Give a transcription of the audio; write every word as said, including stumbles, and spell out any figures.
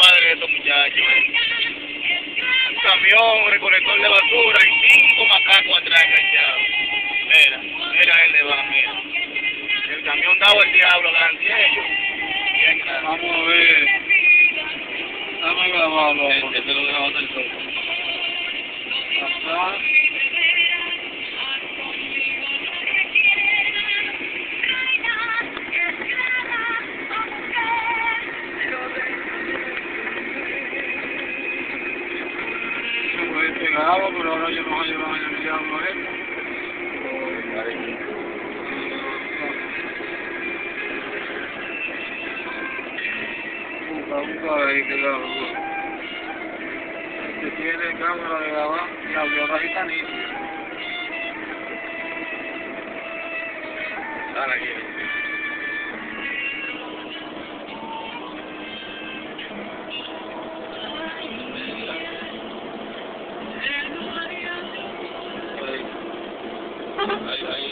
madre de estos muchachos. Un camión, recolector de basura y cinco macacos atrás enganchados. Mira, mira él le va, mira. El camión daba el diablo delante de ellos. Bien claro. Vamos a ver. Vamos a grabarlo. Este lo grabó del sol. Acá. Pegaba, pero ahora yo no llevo años ni llamo a él. Busca, busca ahí que graba. Que tiene cámara de grabar y la viola está nítida. Dale aquí. Ahí, ahí.